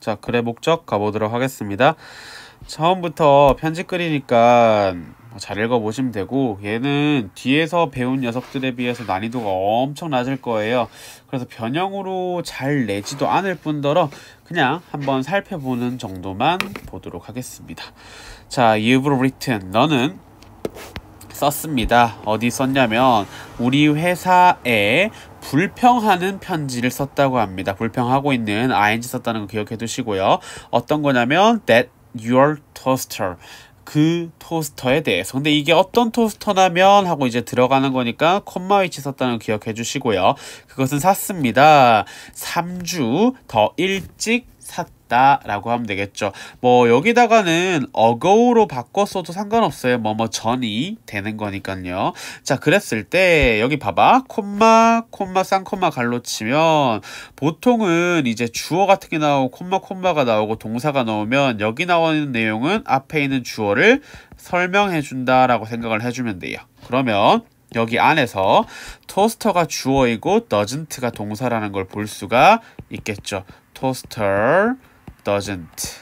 자, 글의 목적 가보도록 하겠습니다. 처음부터 편지 끓이니까 잘 읽어보시면 되고, 얘는 뒤에서 배운 녀석들에 비해서 난이도가 엄청 낮을 거예요. 그래서 변형으로 잘 내지도 않을 뿐더러 그냥 한번 살펴보는 정도만 보도록 하겠습니다. 자, you've written, 너는 썼습니다. 어디 썼냐면 우리 회사에 불평하는 편지를 썼다고 합니다. 불평하고 있는 ing 썼다는 거 기억해 두시고요. 어떤 거냐면 that your toaster, 그 토스터에 대해서. 근데 이게 어떤 토스터냐면 하고 이제 들어가는 거니까 콤마 위치 썼다는 거 기억해 주시고요. 그것은 샀습니다. 3주 더 일찍 샀다 라고 하면 되겠죠. 뭐 여기다가는 ago로 바꿨어도 상관없어요. 뭐뭐 전이 되는 거니까요. 자, 그랬을 때 여기 봐봐. 콤마 쌍콤마 갈로 치면 보통은 이제 주어 같은 게 나오고 콤마가 나오고 동사가 나오면 여기 나오는 내용은 앞에 있는 주어를 설명해 준다라고 생각을 해주면 돼요. 그러면 여기 안에서 토스터가 주어이고 doesn't가 동사라는 걸 볼 수가 있겠죠. toaster doesn't.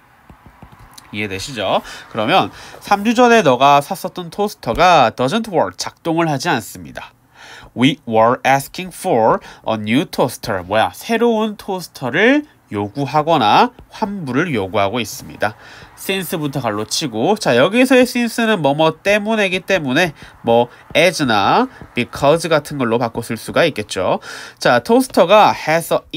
이해되시죠? 그러면 3주 전에 너가 샀었던 토스터가 doesn't work, 작동을 하지 않습니다. We were asking for a new toaster. 뭐야? 새로운 토스터를 요구하거나 환불을 요구하고 있습니다. since부터 갈로 치고, 자, 여기서의 since는 뭐뭐 때문에기 때문에 뭐 as나 because 같은 걸로 바꿔 쓸 수가 있겠죠. 자, 토스터가 has a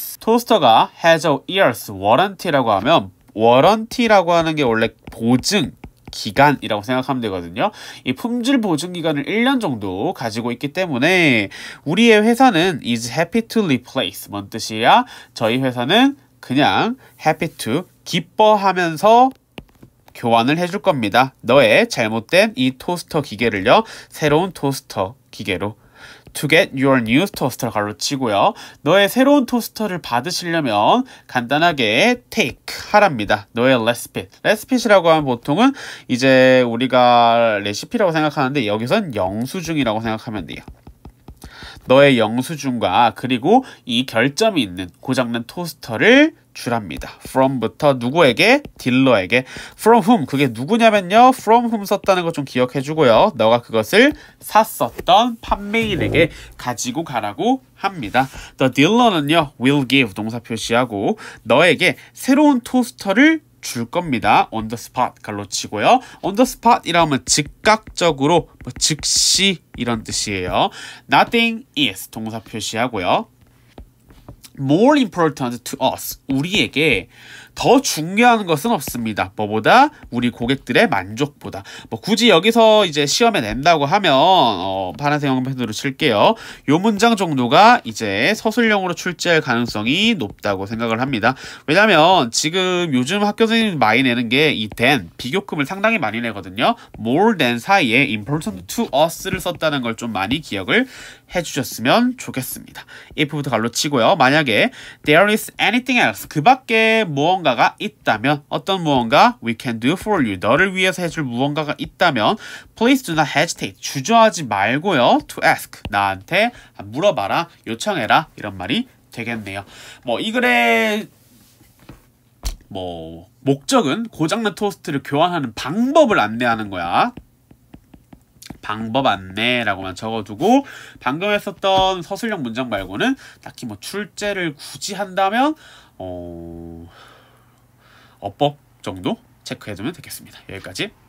years warranty라고 하면, warranty라고 하는 게 원래 보증 기간이라고 생각하면 되거든요. 이 품질 보증 기간을 1년 정도 가지고 있기 때문에 우리의 회사는 is happy to replace. 뭔 뜻이야? 저희 회사는 그냥 happy to, 기뻐하면서 교환을 해줄 겁니다. 너의 잘못된 이 토스터 기계를요, 새로운 토스터 기계로. To get your new toaster 갈로 치고요. 너의 새로운 토스터를 받으시려면 간단하게 take 하랍니다. 너의 레시피라고 하면 보통은 이제 우리가 레시피라고 생각하는데 여기선 영수증이라고 생각하면 돼요. 너의 영수증과 그리고 이 결점이 있는 고장난 토스터를 주랍니다. from부터 누구에게? 딜러에게. from whom, 그게 누구냐면요, from whom 썼다는 거 좀 기억해 주고요. 너가 그것을 샀었던 판매인에게 가지고 가라고 합니다. The dealer는요, will give 동사 표시하고 너에게 새로운 토스터를 줄 겁니다. on the spot 갈로 치고요. on the spot 이라면 즉각적으로, 즉시 이런 뜻이에요. nothing is 동사 표시하고요. more important to us, 우리에게 더 중요한 것은 없습니다. 뭐보다? 우리 고객들의 만족보다. 뭐 굳이 여기서 이제 시험에 낸다고 하면 파란색 영펜으로 칠게요. 요 문장 정도가 이제 서술형으로 출제할 가능성이 높다고 생각을 합니다. 왜냐면 지금 요즘 학교 선생님이 많이 내는 게 이 than, 비교급을 상당히 많이 내거든요. more than 사이에 important to us를 썼다는 걸 좀 많이 기억을 해주셨으면 좋겠습니다. if부터 갈로 치고요. 만약에 there is anything else, 그 밖에 무언가가 있다면, 어떤 무언가? we can do for you, 너를 위해서 해줄 무언가가 있다면 please do not hesitate, 주저하지 말고요. to ask, 나한테 물어봐라, 요청해라, 이런 말이 되겠네요. 뭐 이 글의 목적은 고장난 토스트를 교환하는 방법을 안내하는 거야. 방법 안내라고만 적어두고, 방금 했었던 서술형 문장 말고는 딱히 뭐 출제를 굳이 한다면 어법 정도 체크해두면 되겠습니다. 여기까지.